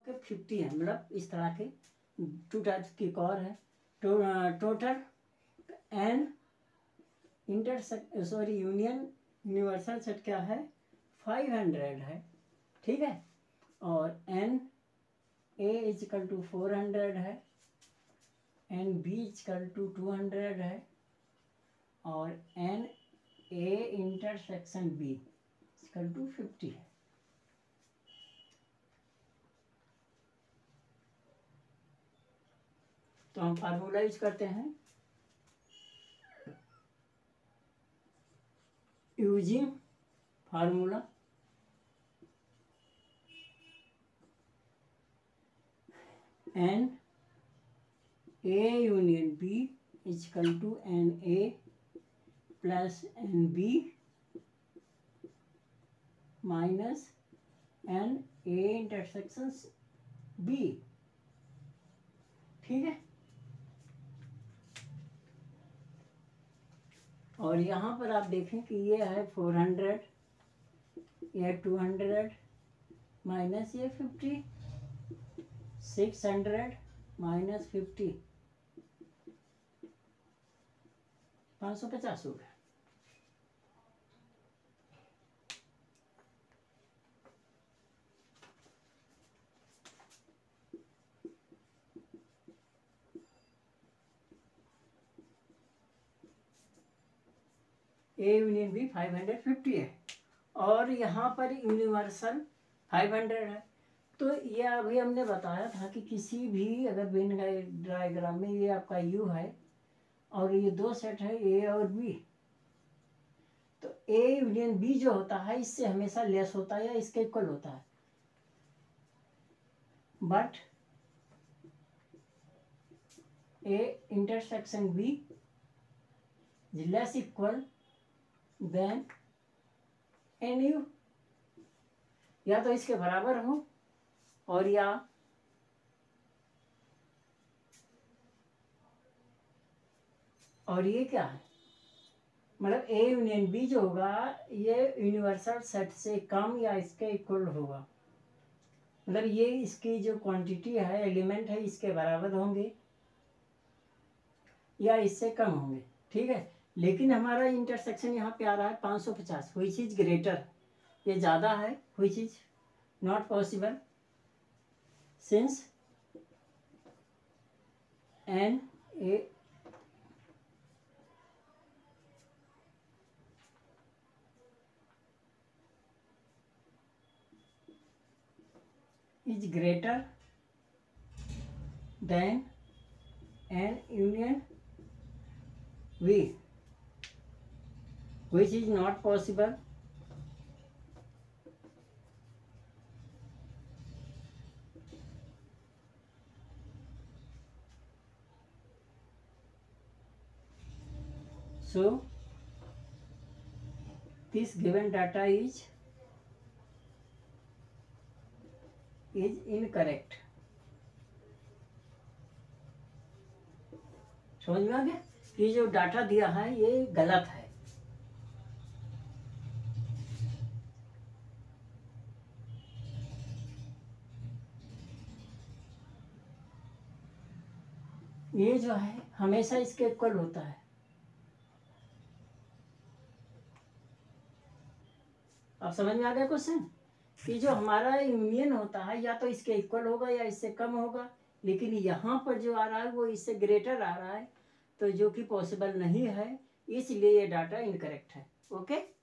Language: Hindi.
आपके 50 है, मतलब इस तरह के 2 टाइप्स की और है। Total n union universal set क्या है 500 है, ठीक है। और एन ए इजकल टू 400 है, एन बी इजकल टू 200 है, और n A intersection B equal to 50 है। तो हम फार्मूला यूज करते हैं, using formula n A union B equal to n A plus n B minus n A intersection B, ठीक है। और यहाँ पर आप देखें कि ये है 400, ये 200 माइनस ये 50, 600 माइनस 50, 550 हो गया। ए यूनियन बी 550 है, और यहाँ पर यूनिवर्सल 500 है। तो ये अभी हमने बताया था कि किसी भी अगर वेन डायग्राम में ये आपका यू है और ये दो सेट है ए और बी, तो ए यूनियन बी जो होता है इससे हमेशा लेस होता है या इसके इक्वल होता है, but A intersection B is less equal than n U, या तो इसके बराबर हो और ये क्या है, मतलब ए यूनियन बी जो होगा ये यूनिवर्सल सेट से कम या इसके इक्वल होगा, मतलब ये इसकी जो क्वांटिटी है एलिमेंट है इसके बराबर होंगे या इससे कम होंगे, ठीक है। लेकिन हमारा इंटरसेक्शन यहाँ पे आ रहा है 550, व्हिच इज ग्रेटर, ये ज़्यादा है, which is not possible since n A is greater than n union V, which is not possible so this given data is incorrect. समझ में आ गया, ये जो डाटा दिया है ये गलत है। ये जो है हमेशा इसके इक्वल होता है। आप समझ में आ गया क्वेश्चन, कि जो हमारा यूनियन होता है या तो इसके इक्वल होगा या इससे कम होगा, लेकिन यहाँ पर जो आ रहा है वो इससे ग्रेटर आ रहा है, तो जो कि पॉसिबल नहीं है, इसलिए ये डाटा इनकरेक्ट है। ओके।